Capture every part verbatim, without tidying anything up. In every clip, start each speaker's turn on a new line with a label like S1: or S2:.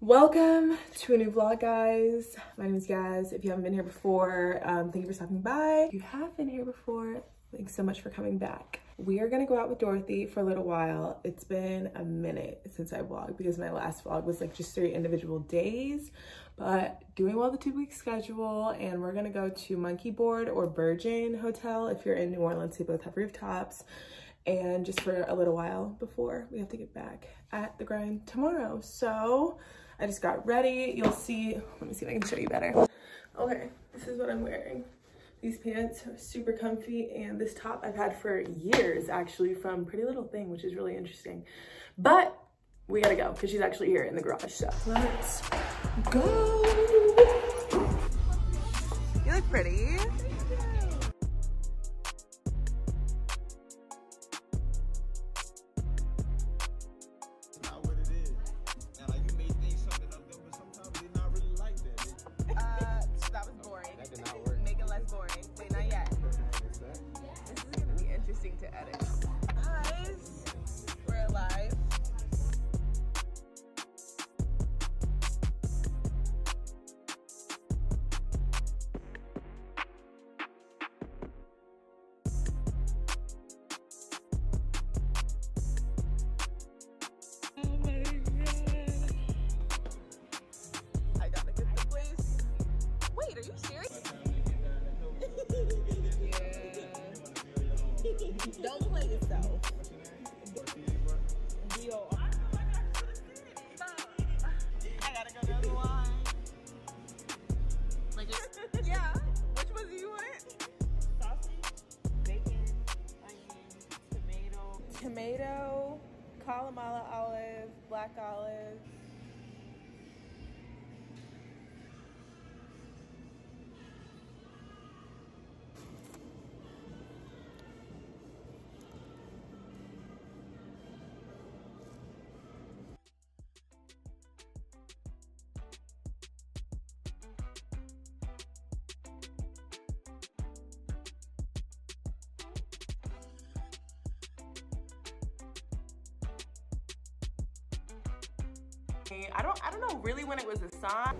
S1: Welcome to a new vlog, guys. My name is Gaz. If you haven't been here before, um, thank you for stopping by. If you have been here before, thanks so much for coming back. We are gonna go out with Dorothy for a little while. It's been a minute since I vlogged because my last vlog was like just three individual days, but doing well the two week schedule, and we're gonna go to Monkey Board or Virgin Hotel. If you're in New Orleans, they both have rooftops, and just for a little while before we have to get back at the grind tomorrow. So I just got ready. You'll see, let me see if I can show you better. Okay, this is what I'm wearing. These pants are super comfy, and this top I've had for years actually from Pretty Little Thing, which is really interesting. But we gotta go because she's actually here in the garage, so let's go. You look pretty. Don't play yourself. Yo. I gotta go down the line. Like just, yeah. Which ones do you want? Sausage, bacon, onion, tomato. Tomato, Kalamata olive, black olive. I don't I don't know really when it was a sign.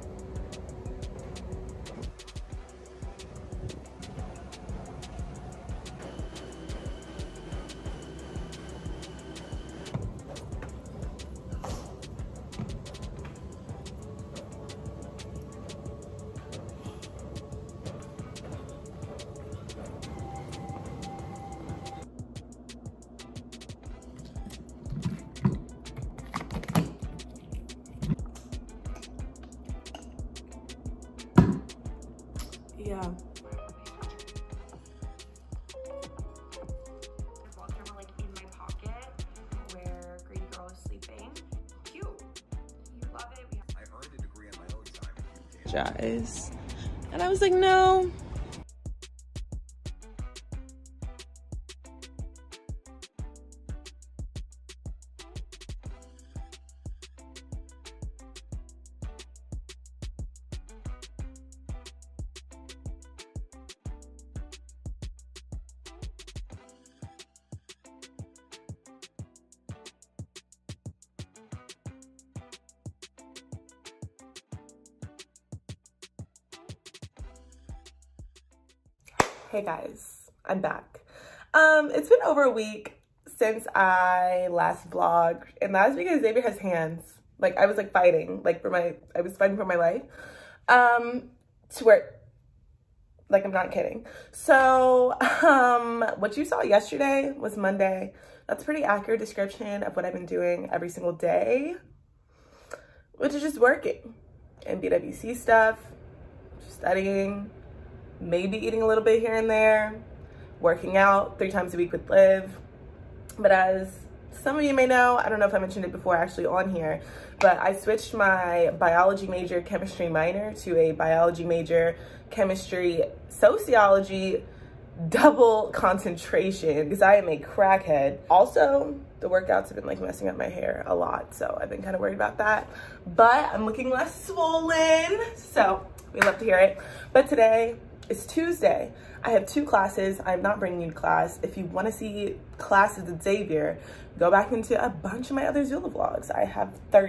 S1: Yeah.
S2: Vlog camera like in my pocket where Greedy Girl is sleeping. Cute. You love it. We have
S3: I earned a degree on my own time.
S1: Guys. And I was like, no. Hey guys, I'm back. Um, it's been over a week since I last vlogged, and that's because Xavier has hands. Like I was like fighting, like for my, I was fighting for my life. Um, to where, like I'm not kidding. So, um, what you saw yesterday was Monday. That's a pretty accurate description of what I've been doing every single day, which is just working and B W C stuff, studying, maybe eating a little bit here and there, working out three times a week with Liv. But as some of you may know, I don't know if I mentioned it before actually on here, but I switched my biology major chemistry minor to a biology major chemistry sociology double concentration because I am a crackhead. Also, the workouts have been like messing up my hair a lot, so I've been kind of worried about that. But I'm looking less swollen, so we love to hear it. But today, it's Tuesday. I have two classes. I'm not bringing you to class. If you want to see classes at Xavier, go back into a bunch of my other Zula vlogs. I have thirty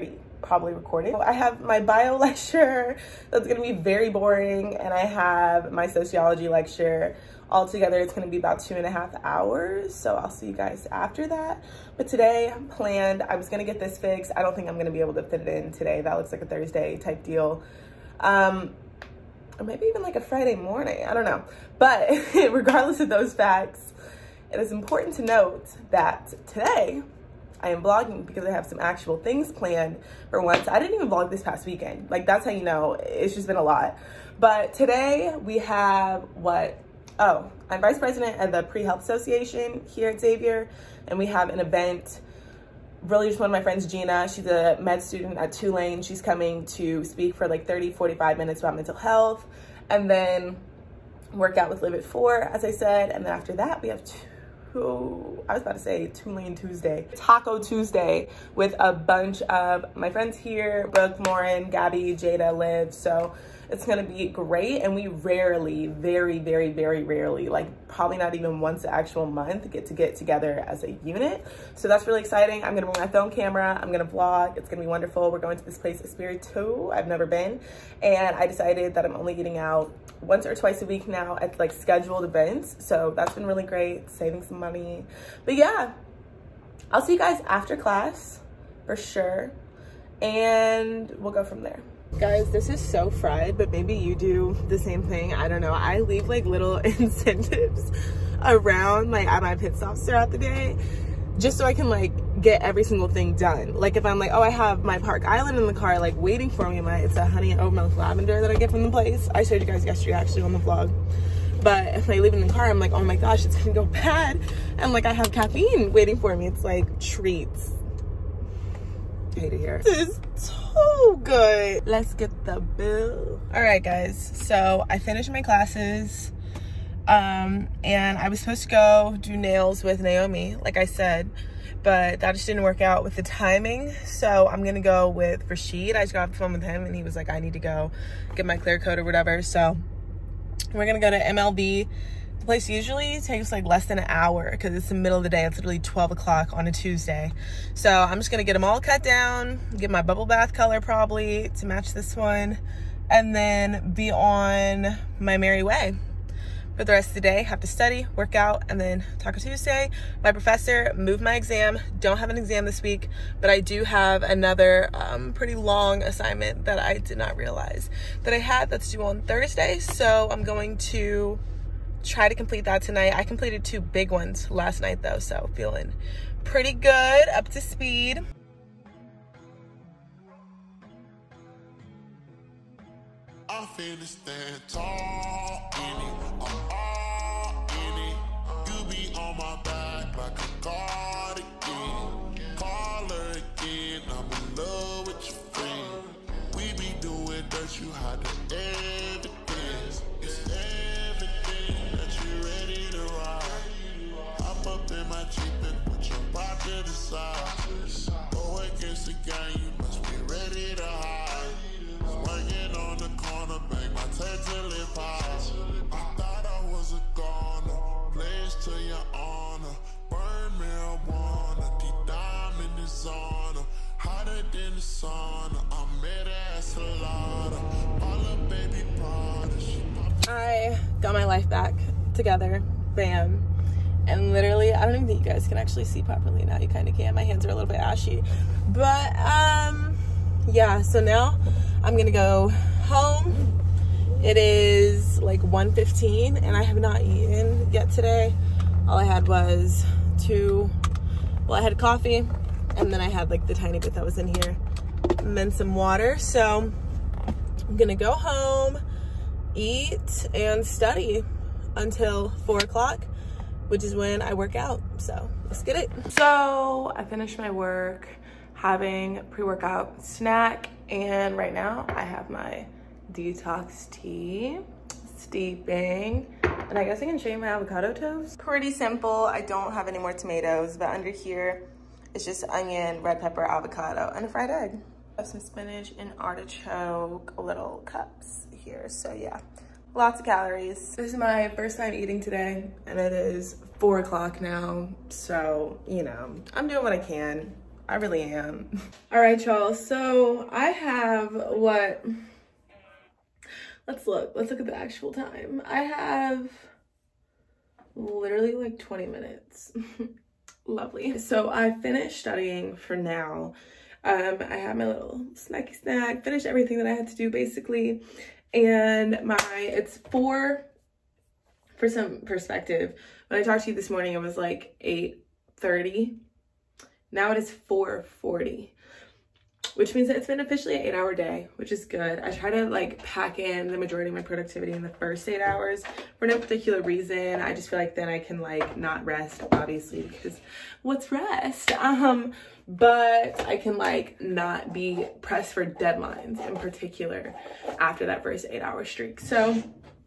S1: probably recording. I have my bio lecture that's gonna be very boring, and I have my sociology lecture. Altogether, it's gonna be about two and a half hours, so I'll see you guys after that. But today, I'm planned, I was gonna get this fixed. I don't think I'm gonna be able to fit it in today. That looks like a Thursday type deal. Um, or maybe even like a Friday morning, I don't know. But regardless of those facts, it is important to note that today, I am vlogging because I have some actual things planned for once. I didn't even vlog this past weekend. Like, that's how you know, it's just been a lot. But today we have what? Oh, I'm vice president of the Pre-Health Association here at Xavier, and we have an event. Really just one of my friends, Gina, she's a med student at Tulane. She's coming to speak for like thirty, forty-five minutes about mental health, and then work out with Live It four, as I said. And then after that, we have two, I was about to say Tulane Tuesday, Taco Tuesday, with a bunch of my friends here, Brooke, Lauren, Gabby, Jada, Liv. So it's gonna be great. And we rarely, very, very, very rarely, like probably not even once an actual month, get to get together as a unit. So that's really exciting. I'm gonna bring my film camera, I'm gonna vlog, it's gonna be wonderful. We're going to this place, Espiritu, I've never been. And I decided that I'm only eating out once or twice a week now at like scheduled events. So that's been really great, saving some money. But yeah, I'll see you guys after class for sure. And we'll go from there. Guys, this is so fried, but maybe you do the same thing. I don't know. I leave like little incentives around like at my pit stops throughout the day, just so I can like get every single thing done. Like if I'm like, oh, I have my Park Island in the car like waiting for me, my it's a honey and oat milk lavender that I get from the place. I showed you guys yesterday actually on the vlog. But if I leave it in the car, I'm like, oh my gosh, it's gonna go bad, and like I have caffeine waiting for me. It's like treats. I hate it here. This is so good. Let's get the bill. All right, guys, so I finished my classes. Um, and I was supposed to go do nails with Naomi, like I said, but that just didn't work out with the timing. So I'm gonna go with Rashid. I just got off the phone with him and he was like, I need to go get my clear coat or whatever. So we're gonna go to M L B. The place usually takes like less than an hour because it's the middle of the day. It's literally twelve o'clock on a Tuesday. So I'm just gonna get them all cut down, get my bubble bath color probably to match this one, and then be on my merry way. For the rest of the day, have to study, work out, and then Taco Tuesday. My professor moved my exam. Don't have an exam this week, but I do have another um, pretty long assignment that I did not realize that I had that's due on Thursday. So I'm going to try to complete that tonight. I completed two big ones last night though, so feeling pretty good, up to speed.
S4: I feel to stand tall in it, I'm all in it. You be on my back like a cardigan. Call her again, I'm in love with your friend. We be doing dirt, you hide the evidence. It's evident that you ready to ride. Hop up in my Jeep and put your body to the side. Go against the game, you must be ready to hide. Swinging on the corner, bang my tail till it pops. I thought I was a goner, pledge to your honor. Burn marijuana, deep diamond is on her. Hotter than the sauna, I'm mad as a lotta. Follow baby Prada, she popped.
S1: I got my life back together, bam. And literally, I don't even think you guys can actually see properly now. You kind of can. My hands are a little bit ashy. But, um, yeah, so now I'm gonna go home. It is like one fifteen and I have not eaten yet today. All I had was two, well, I had coffee and then I had like the tiny bit that was in here and then some water. So I'm gonna go home, eat, and study until four o'clock, which is when I work out. So let's get it. So I finished my work, having pre-workout snack, and right now I have my detox tea steeping, and I guess I can show you my avocado toast. Pretty simple. I don't have any more tomatoes, but under here it's just onion, red pepper, avocado, and a fried egg. I have some spinach and artichoke little cups here, so yeah, lots of calories. This is my first time eating today, and it is four o'clock now, so you know, I'm doing what I can. I really am. All right, y'all. So I have what? Let's look. Let's look at the actual time. I have literally like twenty minutes. Lovely. So I finished studying for now. Um, I had my little snacky snack, finished everything that I had to do basically. And my, it's four, for some perspective, when I talked to you this morning, it was like eight thirty. Now it is four forty, which means that it's been officially an eight hour day, which is good. I try to like pack in the majority of my productivity in the first eight hours for no particular reason. I just feel like then I can like not rest, obviously, because what's rest? Um, but I can like not be pressed for deadlines in particular after that first eight hour streak. So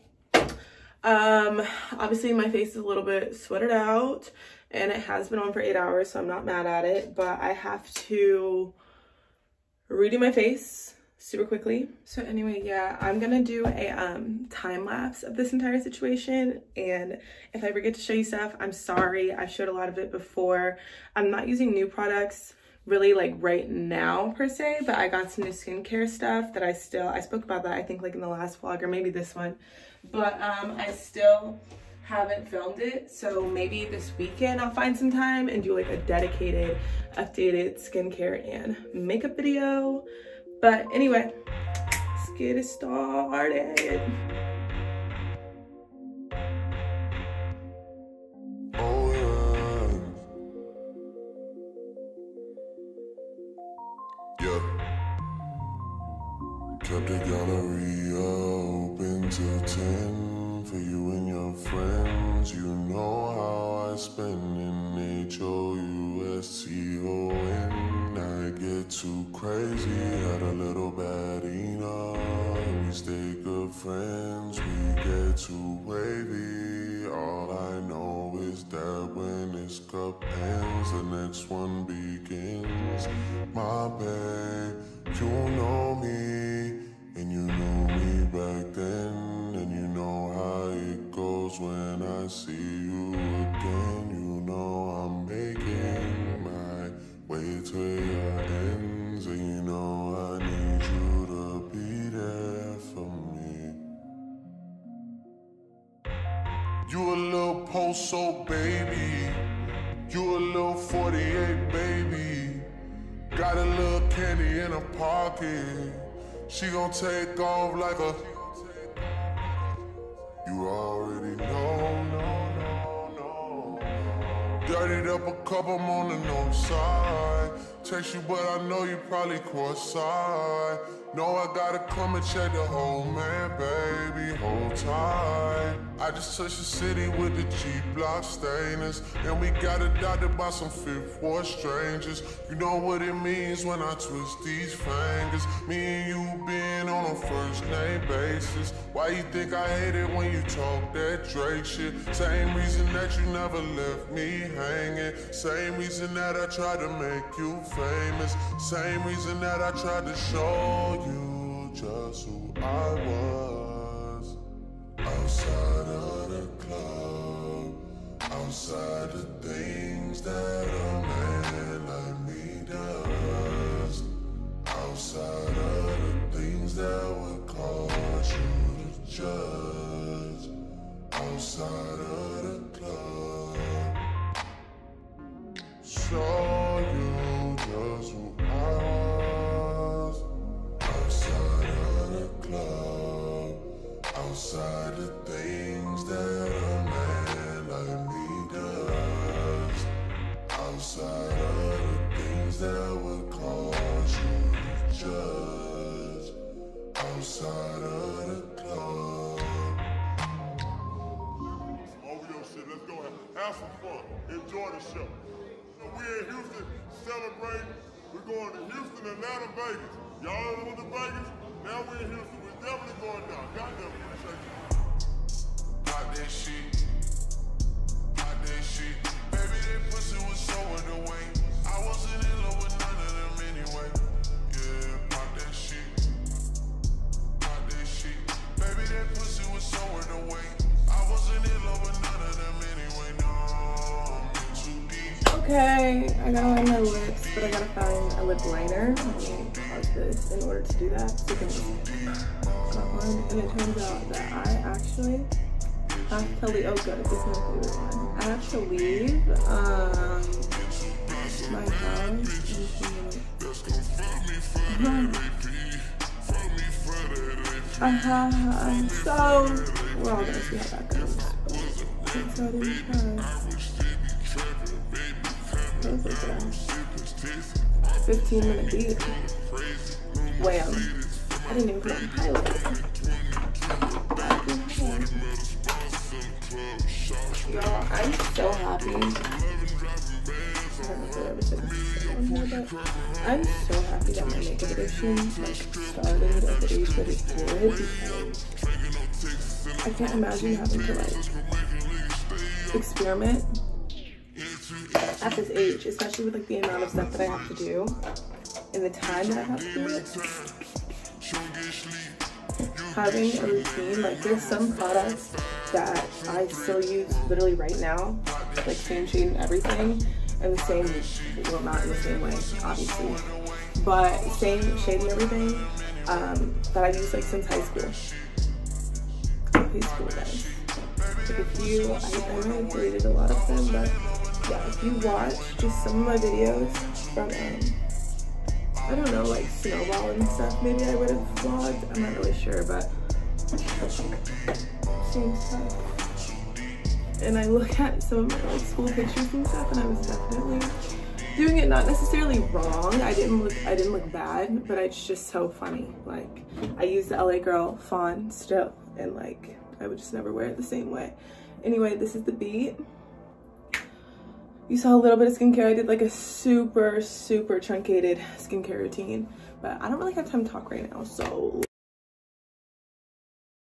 S1: um, obviously my face is a little bit sweated out and it has been on for eight hours, so I'm not mad at it, but I have to redo my face super quickly. So anyway, yeah, I'm gonna do a um time lapse of this entire situation, and if I forget to show you stuff, I'm sorry. I showed a lot of it before. I'm not using new products really like right now per se, but I got some new skincare stuff that I still, I spoke about that I think like in the last vlog or maybe this one, but um I still haven't filmed it, so maybe this weekend I'll find some time and do like a dedicated updated skincare and makeup video. But anyway, let's get it started.
S4: Oh yeah. Yeah. Kept the gallery open till ten for you and your friends. You know how I spend in H O U S T O N. I get too crazy, had a little bad enough. We stay good friends, we get too wavy. All I know is that when this cup ends, the next one begins. My babe, you know me, and you knew me back then, and you know how it goes when I see you again. You know I'm making my way to your ends, and you know I need you to be there for me. You a little post-so baby, you a little forty-eight baby. Got a little candy in her pocket, she gon' take off like a. You already know, no, no, no. Dirtied up a cup, I'm on the north side. Text you, but I know you probably cross side. Know I gotta come and check the whole man, baby, hold tight. I just touched the city with the G-block stainers, and we got adopted by some fifth war strangers. You know what it means when I twist these fingers. Me and you being on a first name basis. Why you think I hate it when you talk that Drake shit? Same reason that you never left me hanging. Same reason that I tried to make you famous. Same reason that I tried to show you just who I was. Outside of the club, outside the things that a man like me does, outside of the things that would cause you to judge, outside of the club, show you just who I was. Outside of the club, outside the things that a man like me does, outside of the things that would cause you to judge, outside of the club. Over your shit, let's go have, have some fun, enjoy the show. So we're in Houston celebrating, we're going to Houston, Atlanta, Vegas. Y'all went to Vegas, now we're in Houston. We're definitely going down. Goddamn, appreciate you. Got that shit. Got that shit. Baby, that pussy was so in the way. I wasn't in love with none of them anyway. Yeah, pop that shit. Pop that shit. Baby, that pussy was so in the way. I wasn't in love with none of them anyway. No, I'm in too deep.
S1: Okay, I gotta line my lips, but I gotta find a lip liner. Let me pause this in order to do that. So you can got one. And it turns out that I actually have to leave. Oh, good. This is my favorite one. I have to leave um, my house. Uh-huh. I'm so. We're all gonna see how that goes. It's not even fun. fifteen minute beat. Wham. I didn't even put on highlight. Y'all, I'm so happy. I don't know if I've ever said this on here, but I'm so happy that my makeup addiction like started at the age that it did, because I can't imagine having to like experiment at this age, especially with like the amount of stuff that I have to do and the time that I have to do it. Having a routine, like there's some products that I still use literally right now, like same shade and everything, and the same, well not in the same way obviously, but same shade and everything um, that I've used like since high school. High school guys. Like if you, I, I know I deleted a lot of them, but yeah, if you watch just some of my videos from, um, I don't know, like Snowball and stuff, maybe I would have vlogged. I'm not really sure, but same stuff. And I look at some of my like school pictures and stuff, and I was definitely doing it not necessarily wrong. I didn't look, I didn't look bad, but it's just so funny. Like I use the L A Girl font still, and like I would just never wear it the same way. Anyway, this is the beat. You saw a little bit of skincare. I did like a super, super truncated skincare routine, but I don't really have time to talk right now, so